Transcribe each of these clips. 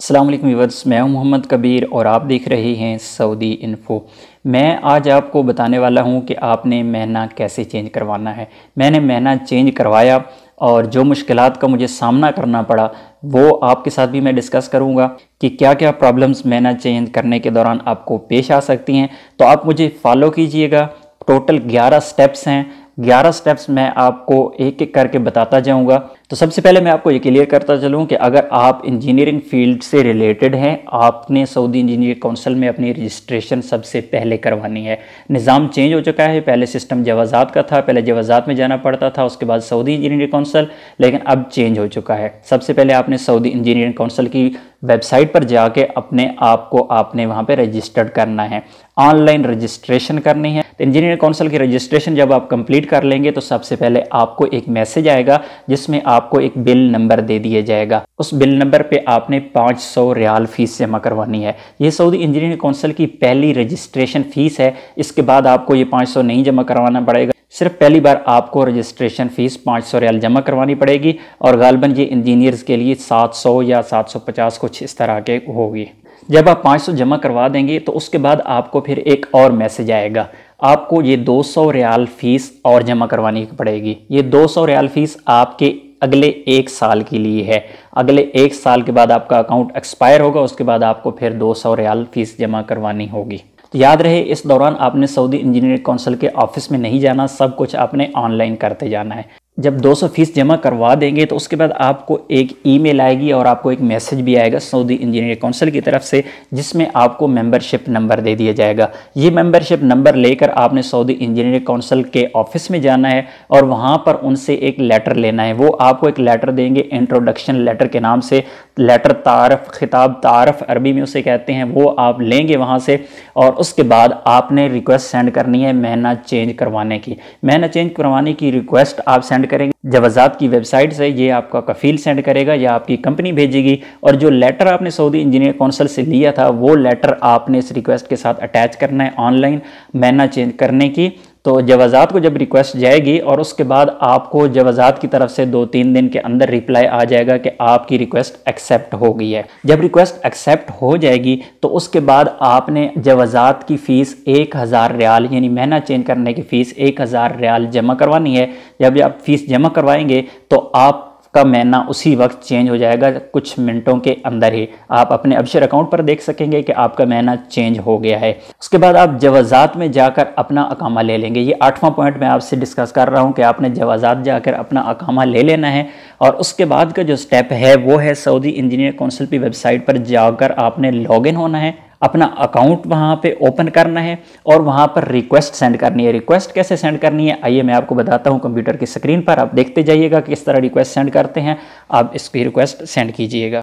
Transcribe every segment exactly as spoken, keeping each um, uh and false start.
अस्सलाम वालेकुम व्यूअर्स, मैं हूं मोहम्मद कबीर और आप देख रहे हैं सऊदी इन्फो। मैं आज आपको बताने वाला हूं कि आपने महीना कैसे चेंज करवाना है। मैंने महीना चेंज करवाया और जो मुश्किलात का मुझे सामना करना पड़ा वो आपके साथ भी मैं डिस्कस करूंगा कि क्या क्या प्रॉब्लम्स महीना चेंज करने के दौरान आपको पेश आ सकती हैं। तो आप मुझे फॉलो कीजिएगा। टोटल ग्यारह स्टेप्स हैं। ग्यारह स्टेप्स मैं आपको एक एक करके बताता जाऊंगा। तो सबसे पहले मैं आपको ये क्लियर करता चलूं कि अगर आप इंजीनियरिंग फील्ड से रिलेटेड हैं, आपने सऊदी इंजीनियरिंग काउंसिल में अपनी रजिस्ट्रेशन सबसे पहले करवानी है। निज़ाम चेंज हो चुका है। पहले सिस्टम जवाज़ात का था, पहले जवाज़ात में जाना पड़ता था, उसके बाद सऊदी इंजीनियरिंग काउंसिल, लेकिन अब चेंज हो चुका है। सबसे पहले आपने सऊदी इंजीनियरिंग काउंसिल की वेबसाइट पर जाके अपने आप को आपने वहाँ पे रजिस्टर्ड करना है, ऑनलाइन रजिस्ट्रेशन करनी है। तो इंजीनियरिंग काउंसिल की रजिस्ट्रेशन जब आप कंप्लीट कर लेंगे तो सबसे पहले आपको एक मैसेज आएगा जिसमें आपको एक बिल नंबर दे दिया जाएगा। उस बिल नंबर पे आपने पाँच सौ रियाल फीस जमा करवानी है। ये सऊदी इंजीनियरिंग काउंसिल की पहली रजिस्ट्रेशन फीस है। इसके बाद आपको ये पाँच सौ नहीं जमा करवाना पड़ेगा। सिर्फ पहली बार आपको रजिस्ट्रेशन फ़ीस पाँच सौ रियाल जमा करवानी पड़ेगी और गालबन ये इंजीनियर्स के लिए सात सौ या सात सौ पचास कुछ इस तरह के होगी। जब आप पाँच सौ जमा करवा देंगे तो उसके बाद आपको फिर एक और मैसेज आएगा, आपको ये दो सौ रियाल फ़ीस और जमा करवानी पड़ेगी। ये दो सौ रियाल फ़ीस आपके अगले एक साल के लिए है। अगले एक साल के बाद आपका अकाउंट एक्सपायर होगा, उसके बाद आपको फिर दो सौ रियाल फ़ीस जमा करवानी होगी। तो याद रहे, इस दौरान आपने सऊदी इंजीनियरिंग काउंसिल के ऑफिस में नहीं जाना, सब कुछ आपने ऑनलाइन करते जाना है। जब दो सौ फीस जमा करवा देंगे तो उसके बाद आपको एक ईमेल आएगी और आपको एक मैसेज भी आएगा सऊदी इंजीनियरिंग काउंसिल की तरफ से, जिसमें आपको मेंबरशिप नंबर दे दिया जाएगा। ये मेंबरशिप नंबर लेकर आपने सऊदी इंजीनियरिंग काउंसिल के ऑफिस में जाना है और वहाँ पर उनसे एक लेटर लेना है। वो आपको एक लेटर देंगे इंट्रोडक्शन लेटर के नाम से, लेटर तारफ़, खिताब तारफ़ अरबी में उसे कहते हैं। वो आप लेंगे वहाँ से और उसके बाद आपने रिक्वेस्ट सेंड करनी है महीना चेंज करवाने की। महीना चेंज करवाने की रिक्वेस्ट आप सेंड करेंगे जवाज़ात की वेबसाइट से, ये आपका कफ़ील सेंड करेगा या आपकी कंपनी भेजेगी। और जो लेटर आपने सऊदी इंजीनियर काउंसिल से लिया था वो लेटर आपने इस रिक्वेस्ट के साथ अटैच करना है ऑनलाइन महीना चेंज करने की। तो जवाज़ात को जब रिक्वेस्ट जाएगी और उसके बाद आपको जवाज़ात की तरफ से दो तीन दिन के अंदर रिप्लाई आ जाएगा कि आपकी रिक्वेस्ट एक्सेप्ट हो गई है। जब रिक्वेस्ट एक्सेप्ट हो जाएगी तो उसके बाद आपने जवाज़ात की फ़ीस एक हज़ार रियाल यानी महीना चेंज करने की फ़ीस एक हज़ार रियाल जमा करवानी है। जब आप फ़ीस जमा करवाएंगे तो आप का महीना उसी वक्त चेंज हो जाएगा, कुछ मिनटों के अंदर ही आप अपने अबशर अकाउंट पर देख सकेंगे कि आपका महीना चेंज हो गया है। उसके बाद आप जवाज़ात में जाकर अपना अकामा ले लेंगे। ये आठवां पॉइंट मैं आपसे डिस्कस कर रहा हूं कि आपने जवाज़ात जाकर अपना अकामा ले लेना है। और उसके बाद का जो स्टेप है वो है सऊदी इंजीनियर काउंसिल की वेबसाइट पर जाकर आपने लॉग इन होना है, अपना अकाउंट वहाँ पे ओपन करना है और वहाँ पर रिक्वेस्ट सेंड करनी है। रिक्वेस्ट कैसे सेंड करनी है आइए मैं आपको बताता हूँ। कंप्यूटर की स्क्रीन पर आप देखते जाइएगा किस तरह रिक्वेस्ट सेंड करते हैं। आप इसकी रिक्वेस्ट सेंड कीजिएगा।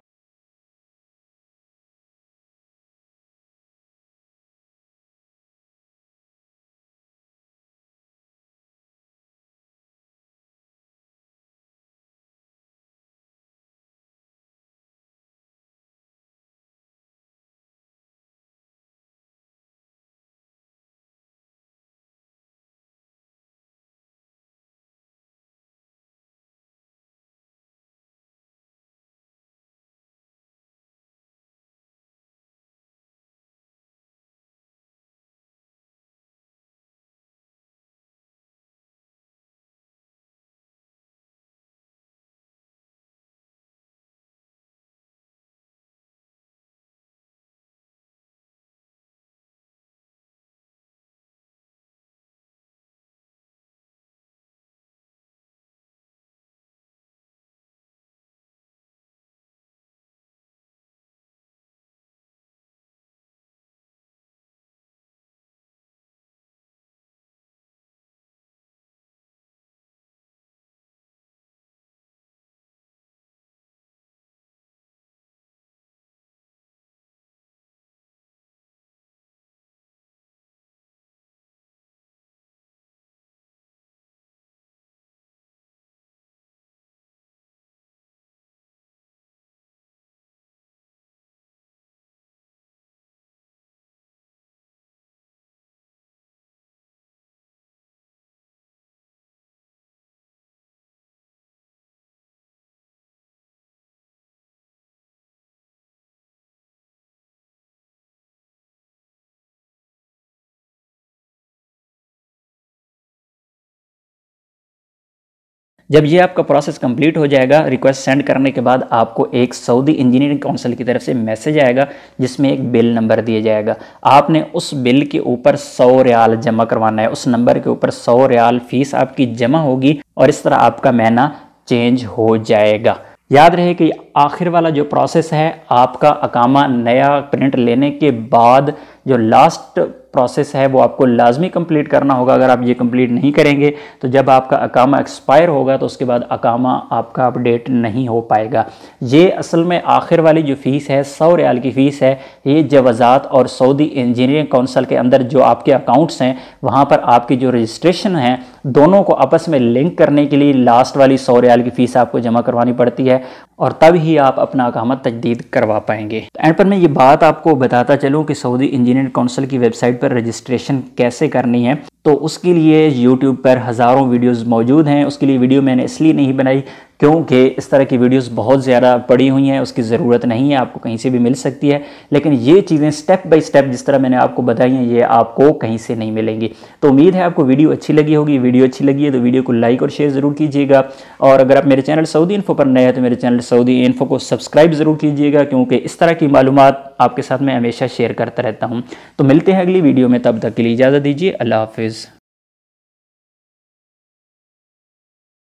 जब ये आपका प्रोसेस कंप्लीट हो जाएगा, रिक्वेस्ट सेंड करने के बाद आपको एक सऊदी इंजीनियरिंग काउंसिल की तरफ से मैसेज आएगा जिसमें एक बिल नंबर दिया जाएगा। आपने उस बिल के ऊपर सौ रियाल जमा करवाना है, उस नंबर के ऊपर सौ रियाल फीस आपकी जमा होगी और इस तरह आपका महीना चेंज हो जाएगा। याद रहे कि आखिर वाला जो प्रोसेस है, आपका अकामा नया प्रिंट लेने के बाद जो लास्ट प्रोसेस है वो आपको लाजमी कंप्लीट करना होगा। अगर आप ये कंप्लीट नहीं करेंगे तो जब आपका अकामा एक्सपायर होगा तो उसके बाद अकामा आपका अपडेट नहीं हो पाएगा। ये असल में आखिर वाली जो फ़ीस है, सौ रियाल की फ़ीस है, ये जवाज़ात और सऊदी इंजीनियरिंग काउंसिल के अंदर जो आपके अकाउंट्स हैं वहाँ पर आपकी जो रजिस्ट्रेशन है, दोनों को आपस में लिंक करने के लिए लास्ट वाली सौ रियाल की फ़ीस आपको जमा करवानी पड़ती है और तब ही आप अपना अकामा तजदीद करवा पाएंगे। एंड पर मैं ये बात आपको बताता चलूँ कि सऊदी इंजीनियरिंग काउंसिल की वेबसाइट पर रजिस्ट्रेशन कैसे करनी है, तो उसके लिए यूट्यूब पर हज़ारों वीडियोस मौजूद हैं। उसके लिए वीडियो मैंने इसलिए नहीं बनाई क्योंकि इस तरह की वीडियोस बहुत ज़्यादा पड़ी हुई हैं, उसकी ज़रूरत नहीं है, आपको कहीं से भी मिल सकती है। लेकिन ये चीज़ें स्टेप बाय स्टेप जिस तरह मैंने आपको बताई हैं, ये आपको कहीं से नहीं मिलेंगी। तो उम्मीद है आपको वीडियो अच्छी लगी होगी। वीडियो अच्छी लगी है तो वीडियो को लाइक और शेयर ज़रूर कीजिएगा, और अगर आप मेरे चैनल सऊदी इन्फो पर नए हैं तो मेरे चैनल सऊदी इन्फो को सब्सक्राइब ज़रूर कीजिएगा, क्योंकि इस तरह की मालूमात आपके साथ मैं हमेशा शेयर करता रहता हूँ। तो मिलते हैं अगली वीडियो में, तब तक के लिए इजाज़त दीजिए। अल्लाह हाफिज़।